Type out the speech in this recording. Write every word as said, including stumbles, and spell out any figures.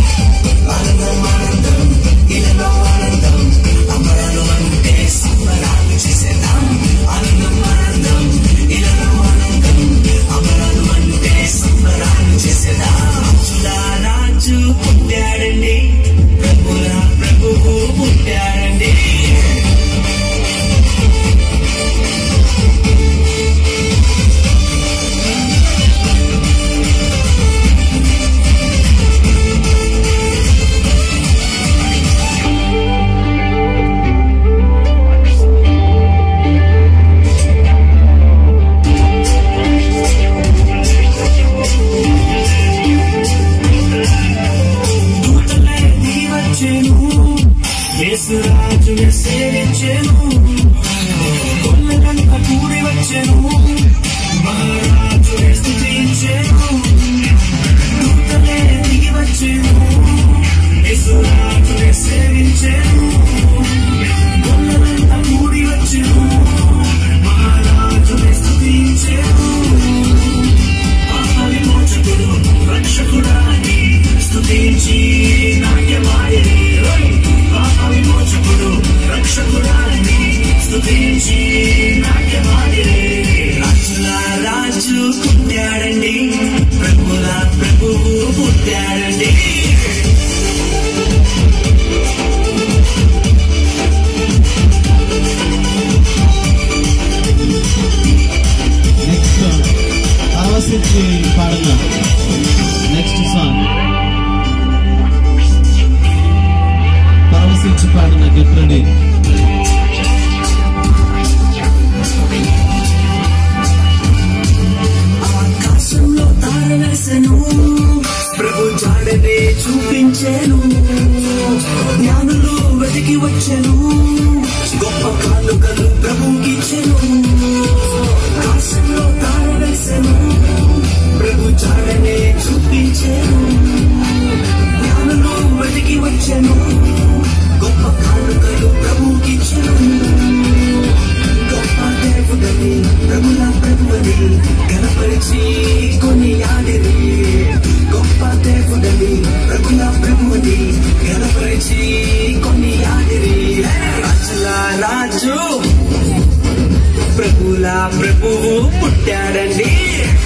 ఆనందం ఆనందం ఇలలో ఆనందం అంబరాలు అంటే సంబరాలు చేసేద్దాం ఆనందం ఆనందం ఇలలో ఆనందం అంబరాలు అంటే సంబరాలు చేసేద్దాం రాజులా రాజు పుట్టాడండి ప్రభుల ప్రభువు పుట్టాడండి రాజుని సేవించెను కొల్లగంట కూడి వచ్చెను మహారాజుని స్తుతించెను దూతలే దిగి వచ్చెను యేసురాజుని సేవించెను కొల్లగంట కూడి వచ్చెను మహారాజుని స్తుతించెను పాప విమోచకుడు రక్షకుడాని స్తుతించి నాట్యమాడిరి పాప విమోచకుడు రక్షకుడాని స్తుతించి నాట్యమాడిరి రాజుల రాజు పుట్టాడండి ప్రభుల ప్రభువు పుట్టాడండి నెక్స్ట్ ఆవసించి పాడగా నెక్స్ట్ సాంగ్ పరవశించి పాడిన గెట్ రెడీ ఆకాశంలో తార వేసెను ప్రభు జాడనే చూపించెను జ్ఞానులు వెతికి వచ్చెను గొప్ప కానుకలు ప్రభుకిచ్చెను ఆకాశంలో తార వేసెను ప్రభు జాడనే చూపించెను జ్ఞానులు వెతికి వచ్చెను గొప్ప కానుకలు ప్రభుకిచ్చెను గొప్ప దేవుడని ప్రభుల ప్రభువని గణపరిచి కొనియాడిరి గొప్ప దేవుడని ప్రభుల ప్రభువని గణపరిచి కొనియాడిరి రాజుల రాజు ప్రభుల ప్రభువు పుట్టాడండి